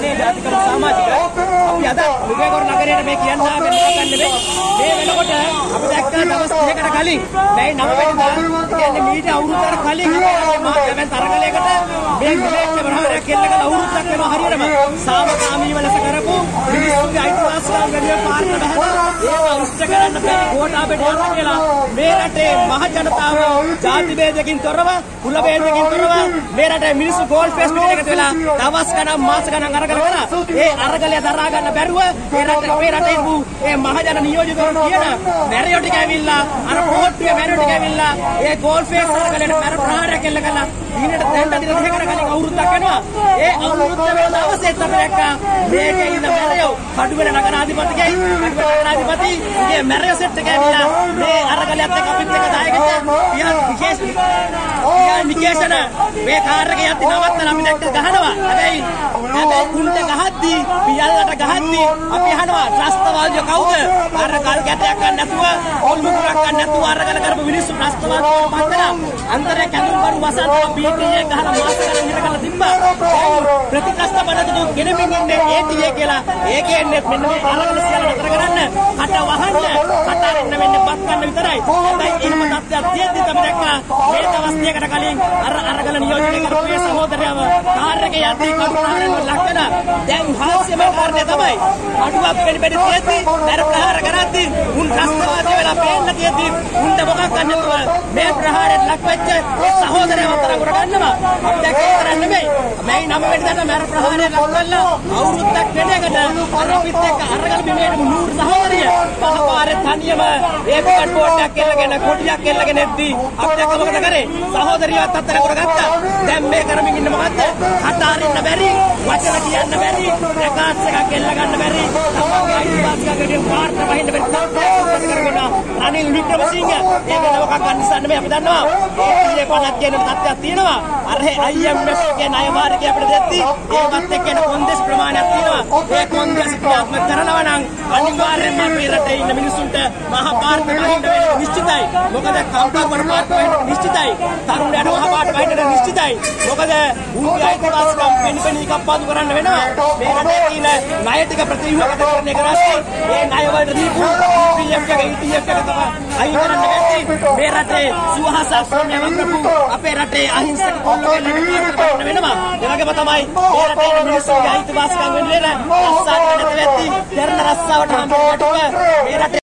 අනේ ජාතික සමාජික අපි අද නුගේගොඩ නගරයේ මේ කියන්න ආවේ මොකක්ද නෙමෙයි මේ වෙනකොට අපි දැක්කා දවස් 3කට කලින් මේ 9 වෙනිදා කියන්නේ මීට අවුරුද්දකට කලින් මා දැන් තරගලයකට මේ විලේච්ඡ ප්‍රහාරයක් කෙල්ලකට අවුරුද්දක් වෙනවා හරියටම සාමකාමීව ලෙස කරපු මිනිස්සුගේ අයිතිවාසිකම් වැඩිව පාරට බහැලා ඒක උස්ත කරන්න බැරි ගෝඨාභයට යනවා කියලා මේ රටේ මහ ජනතාව ජාති ભેදකින් තොරව කුල ભેදකින් තොරව මේ රටේ මිනිස්සු ගෝල් ෆේස් පිටින් එකතු වෙලා දවස් ගණන් මාස ගණන් අරගෙන කරා ඒ අරගලය දරා ගන්න බැරුව මේ රටේ වූ ඒ මහ ජන නියෝජිතවරු කියන මැරියෝ ටික ඇවිල්ලා අර පොහොට්ටුවේ මැරියෝ ටික ඇවිල්ලා ඒ ගෝල් ෆේස් අරගලයට මැර ප්‍රහාරයක් එල්ල කළා ඊනට දැන් අදින දෙකකට කලින් අවුරුද්දක් වෙනවා ඒ අවුරුද්ද වෙන දවසේත් අපි දැක්කා මේකේ ඉන්න මැරියෝ කඩු වෙන නගරාධිපතිගේ නගරාධිපතිගේ මැරියෝ සෙට් එක ඇවිල්ලා මේ අරගලයත් එක්ක අපිත් එක්ක දායකද පියන් නිකේෂන මේ කාර් එක යද්දි නවත්තලා අපි දැක්ක ගහනවා හැබැයි කුණ්ඩ ගහද්දි පියල්ලට ගහද්දි අපි අහනවා ත්‍රස්තවාදිය කවුද අර කල් ගැටයක් ගන්න නැතුව ඕල් මුකුරක් ගන්න නැතුව අරගල කරපු මිනිස්සු ත්‍රස්තවාදියෝ මන්දලා අන්තරේ කැඳුම් කරු වසන්තව පීටීයේ ගහලා මාස ගණන් ඉර කරලා තිබ්බා ප්‍රතිත්‍රස්ත බඩතු ගෙනමින් ඉන්නේ ඒටීයේ කියලා ඒකේ එන්නේ මෙන්න මේ අරගල සියල්ල නතර කරන්න කට වහන්න කට අරින්න වෙන්නේ බත් ගන්න විතරයි හැබැයි එහෙම තත්ත්වයක් තියෙද්දි අපි දැක්කා මේ දවස් දෙකකට කලින් අරගල නියෝජනය කරපු මේ සහෝදරයව කාර් එකේ යද්දී කඩු ප්‍රහාරයක් ලක් වෙනා දැන් හාස්‍යම කාරණේ තමයි අඩුවක් වෙඩි තියෙද්දි මර ප්‍රහාර කරද්දී උන් ත්‍රස්තවාදී වෙලා පේන්න තියෙද්දි උන්ට මොකක් ගන්න නැතුව මේ ප්‍රහාරයට ලක් වෙච්ච සහෝදරයව අතර කරගන්නවා අපි දැක්කේ කරන්නේ නෙමෙයි මේ 9 වෙනිදාට මර ප්‍රහාරයට ලක් වෙලා අවුරුද්දක් වෙන එකට අර අපිත් එක්ක අරගල බිමේට නූර් සහෝදරිය පහපාරේ තනියම ඒ පිටට බෝඩ් එකක් එල්ලගෙන කොටියක් එල්ලගෙන එද්දී අපි දැක්ක මොකද කරේ සහෝදරියවත් අතර කරගත්තා දැන් මේ කරමින් ඉන්න මොකද්ද කට අරින්න බැරි වචන කියන්න බැරි ප්‍රකාශ එකක් එල්ල ගන්න බැරි තමන්ගේ අයිතිවාසිකම් වාර්ත වහින්න බැරි තාක්ෂණයක් කරගෙන රනිල් වික්‍රමසිංහ ඒක නවක ගන්න ඉස්සන්න මේ අපි දන්නවා ඒ පණක් කියන තත්ත්වයක් තියෙනවා අර IMF එකේ ණය වාරිකය අපිට දෙද්දී ඒවත් එක්ක එන කොන්දේස් ප්‍රමාණයක් තියෙනවා ඒ කොන්දේස් ක්‍රියාත්මක කරනවා නම් අනිවාර්යයෙන්ම අපේ රටේ ඉන්න මිනිසුන්ට මහා පාර්ත වහින්න වෙන්නේ නිශ්චිතයි මොකද කම්පා වන පාර්ත වහින්න නිශ්චිතයි තරුණයන්ට මහා පාර්ත වහින්න නිශ්චිතයි මොකද උන්ගේ අයිතිවාසිකම් පෙන්පෙනී කප්පාදු කරන්න වෙනවා මේ රටේ තියෙන ණය ටික ප්‍රතිව්‍යුහගත කරන එක රාශිය ඒ ණය වලට දීපු EPF එක ETF එක තමයි අයින් කරන්න වෙන්නේ මේ රටේ සුවහසක් සෝමයවක්‍රපු අපේ රටේ අහිංසක කොල්ලෝ කෙල්ලට පාර්ත වහින්න වෙනවා ඒ වගේම තමයි මේ රටේ මිනිස්සුන්ගේ අයිතිවාසිකම් වෙනුවෙන් අස්සාර නැති වෙද්දී ධර්ම රස්සාවට හම්බ වෙනකොට මේ රටේ